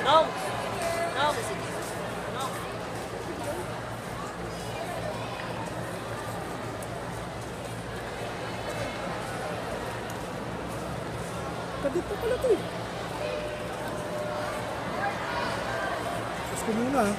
No! No! No! Kadit pa pala ito eh. Tapos ko muna ha.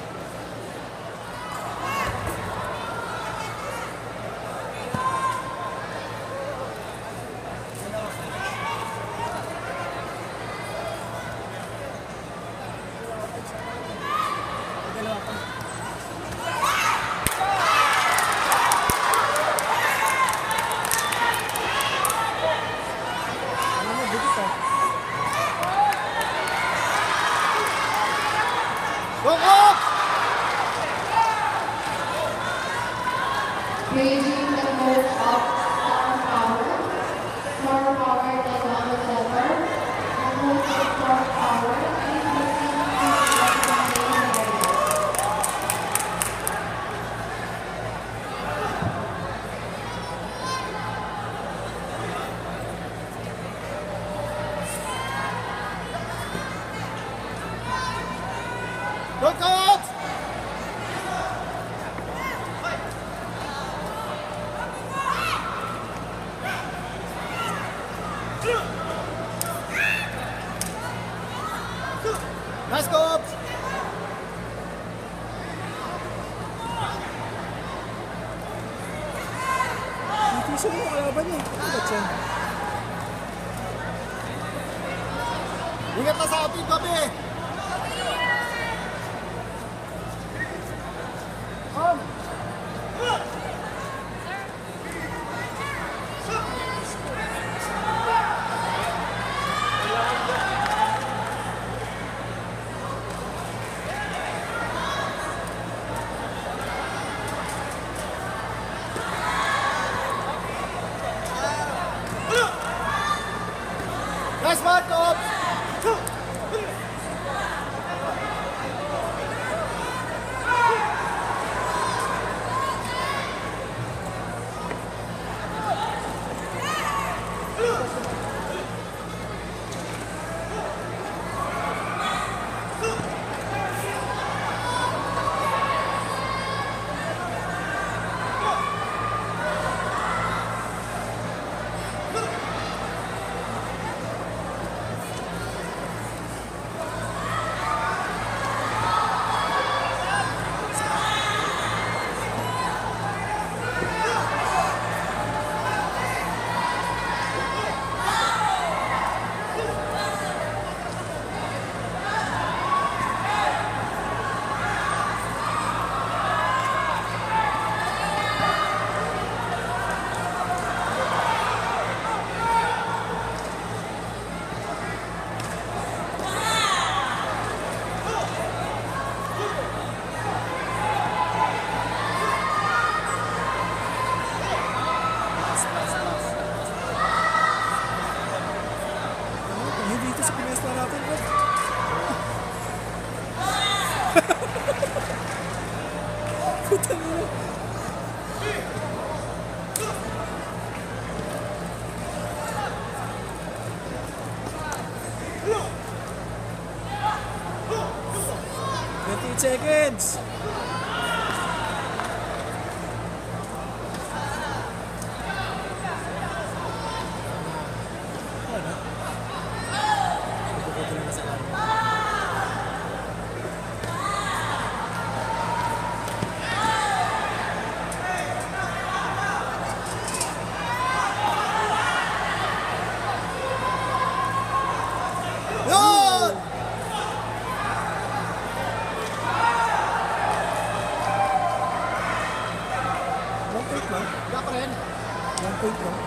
Creating the coach of Star Power. Star Power is on the center. The coach of Star Power is looking to representation area. Go, coach! Nice, coach! Titisan mo kalaban niya. Ba't yan? Ingat na sa ating gabi! Nice one, coach! Hindi dito sa pinesta natin, bro. Putang ina. Seconds. Yun! One point lang. Wala pa rin. 1 point lang.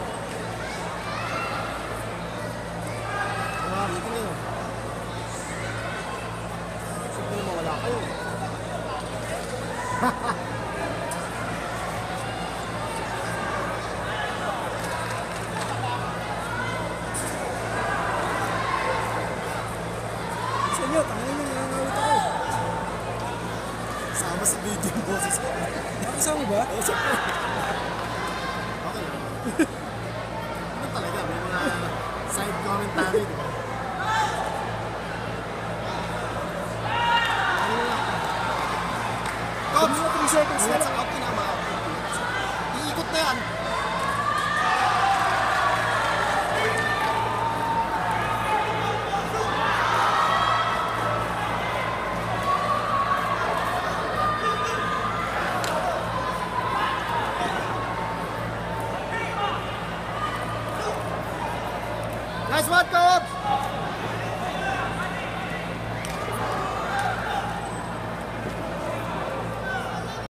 Dito na yun. Siyempre naman wala kayo. Sa inyo, tangin nyo, nangangawit ako. Sama sa video yung boses ko. Nakasama ba? Oo, siyempre. Okay lang. Ano talaga? May mga side commentary, di ba? Coach! Hindi na 3 seconds na Minutes lang. ang out, kinama out. Iikot na yan. Nice one, Coach!